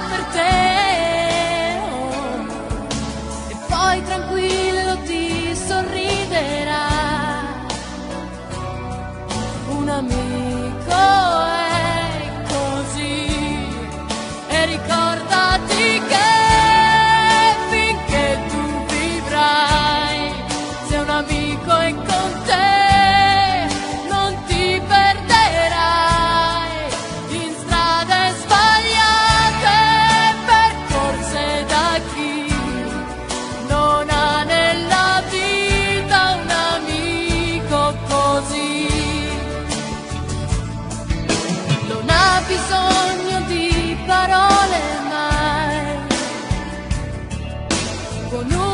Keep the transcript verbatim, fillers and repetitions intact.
per te, oh, e poi tranquillo ti sorriderà. Un amico è così, e ricordati che finché tu vivrai, se un amico è con te non ti perderai in strade sbagliate, percorse da chi non ha nella vita un amico così. Non ha bisogno di parole mai, con un